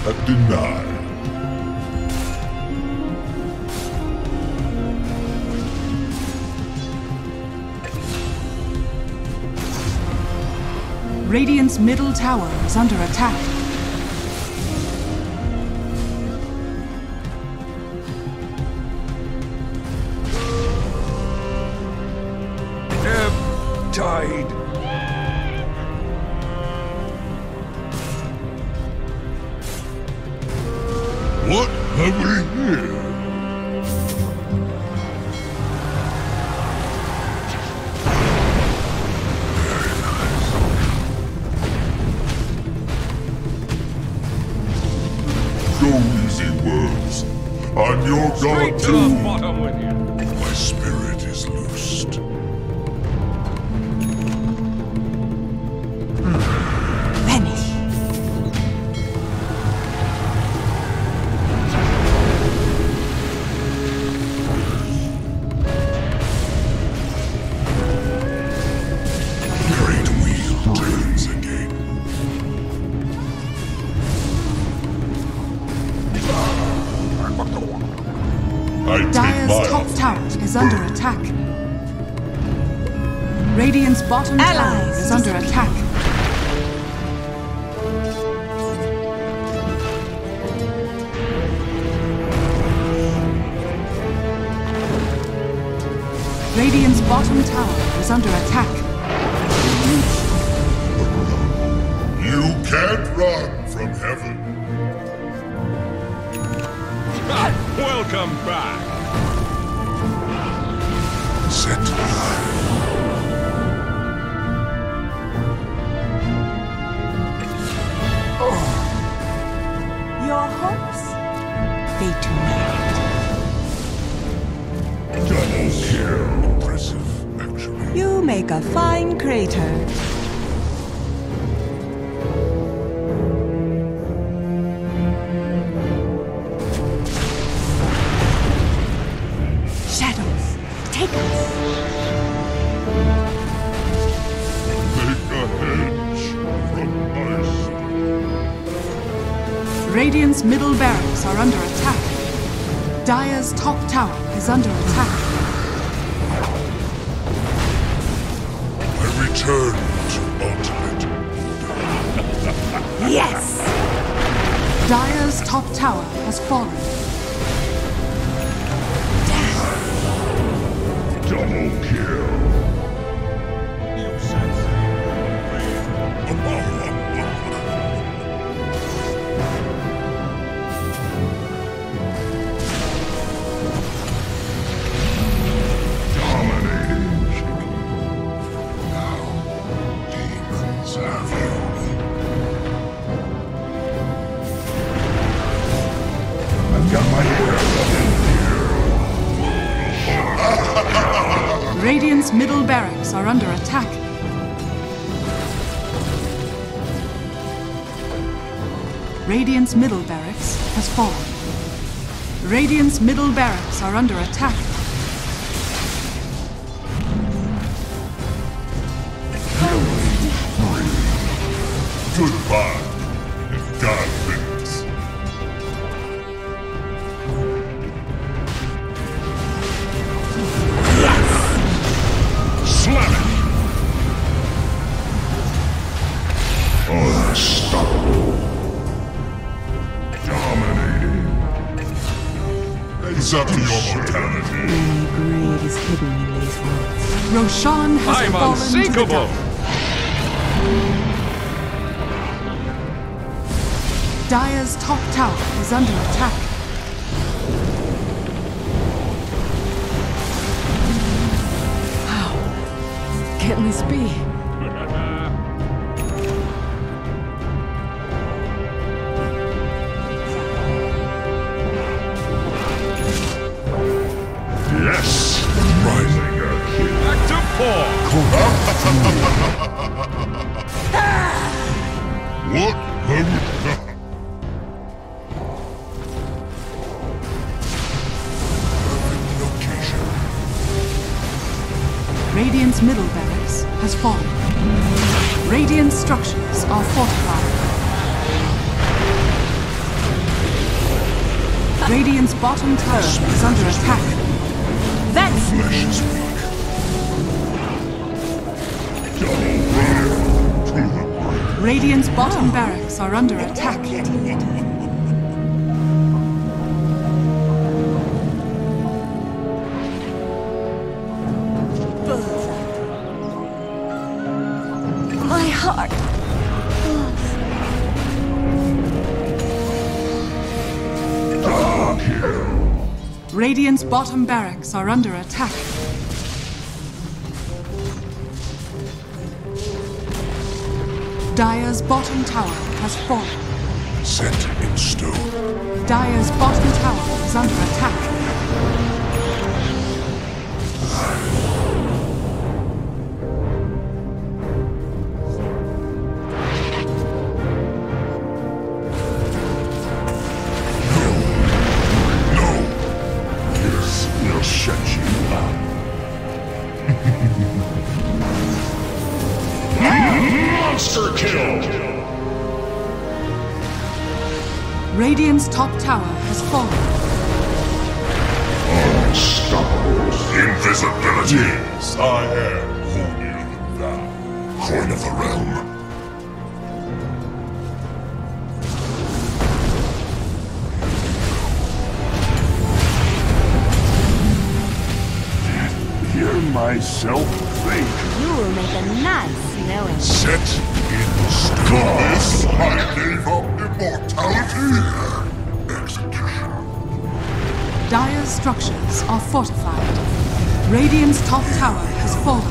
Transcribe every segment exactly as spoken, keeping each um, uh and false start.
Denied. Radiant's middle tower is under attack. Ebb tide. What have we here? Go easy, worms. I'm your Straight god to too. the bottom with you. My spirit is loosed. Vanish. Great wheel turns again. I take Dire's my top offer. tower is under attack. Radiant's bottom tower Allies is under attack. Radiant's bottom tower is under attack. You can't run from heaven. Welcome back. Set high. Your hopes? They tonight. Double kill. Impressive, actually. You make a fine crater. Shadows, take us. Make a hedge from ice. Radiant's middle barracks are under attack. Dire's top tower is under attack. I return to ultimate order. Yes! Dire's top tower has fallen. Double kill. Dominating. Now, demons have you. I've got my hair in here. Radiant's middle barracks are under attack. Radiant's middle barracks has fallen. Radiant's middle barracks are under attack. Goodbye, and God wills. Slam it. Unstoppable. Dominating. It's up to your mortality. Many greed is hidden in these woods. Roshan has I'm fallen to the unsinkable. dark. Dire's top tower is under attack. How can this be? Yes! Rising again. Back to four. What have we done? Location. Radiant's middle barracks has fallen. Radiant structures are fortified. Radiant's bottom tower is under attack. That's flesh is weak. Radiant's bottom barracks are under attack. My heart. Radiant's bottom barracks are under attack. Dire's bottom tower has fallen. Set in stone. Dire's bottom tower is under attack. Monster kill! Radiant's top tower has fallen. Unstoppable. Invisibility. Yes, I am holier than thou. Coin of the realm. Hear myself think. You will make a nice smelling. Set in stillness. I gave up immortality. Execution. Dire's structures are fortified. Radiant's top tower has fallen.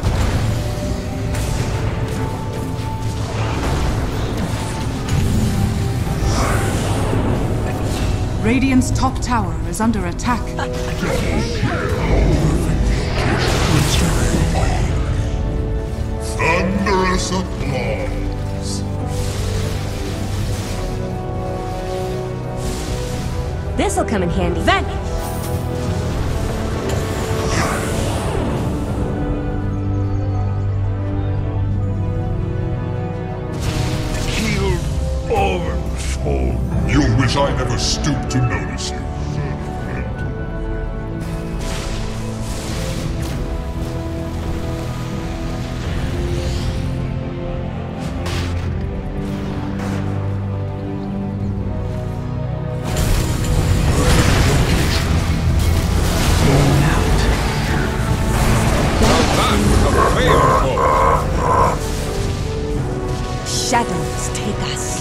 Radiant's top tower is under attack. Thunderous applause. This'll come in handy. Vanish! Healed oversoul. You wish I never stooped to notice you. Shadows take us.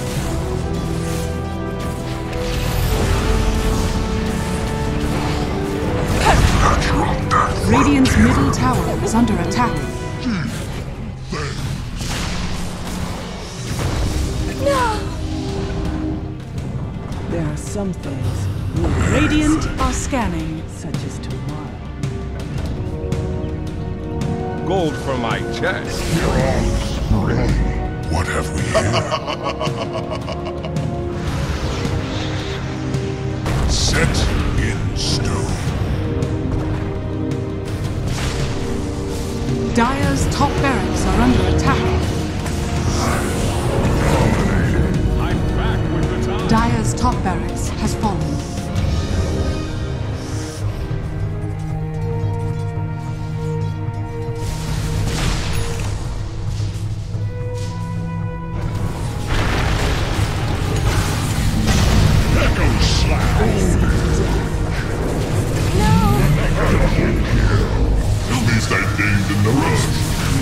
Radiant's middle tower is under attack. There are some things, Radiant are scanning. such as tomorrow. Gold from my chest. What have we here? Set in stone. Dire's top barracks are under attack. I'm back with the time. Dire's top barracks has fallen. Echo slap. At least I gained in the rush.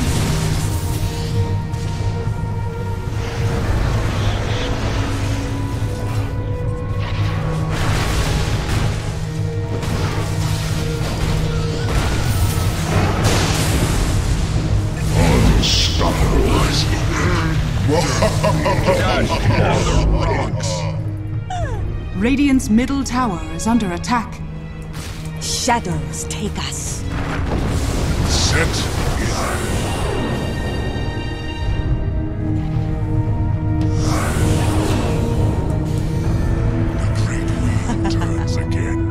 Radiant's middle tower is under attack. Shadows take us. Set the great wheel turns again.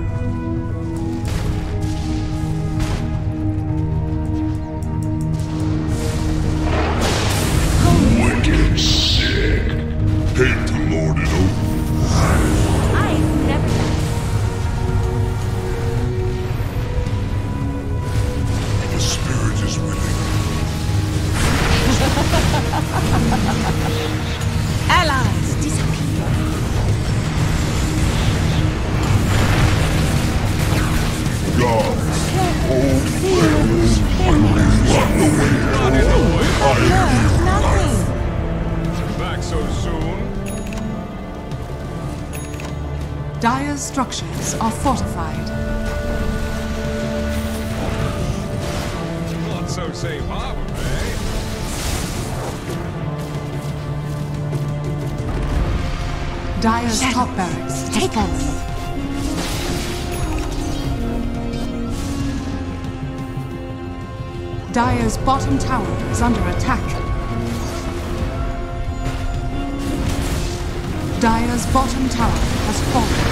Wicked sick. Hate to lord it over. I've never done. Dire's structures are fortified. Not so safe harbor, eh? Dire's Shadows, top barracks has take fallen. us. Dire's bottom tower is under attack. Dire's bottom tower has fallen.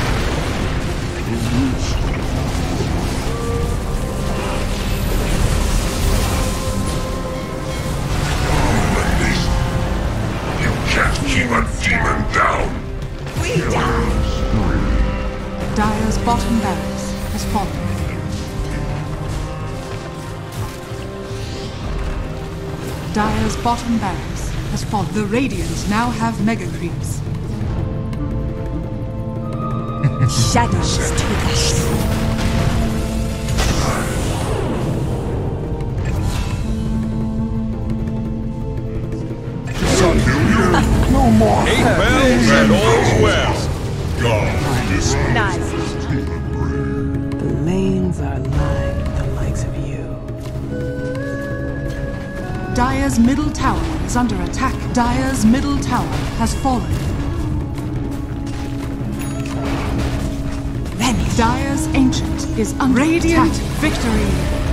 You can't keep a demon down. We die. Dire's bottom barracks has fallen. Dire's bottom barracks has fallen. The Radiant now have mega creeps. Shadows take us. No more. Eight bells and all's well. God, this Nice. The lanes are lined with the likes of you. Dire's middle tower is under attack. Dire's middle tower has fallen. Vanish. Dire's ancient is under Radiant attack. Victory!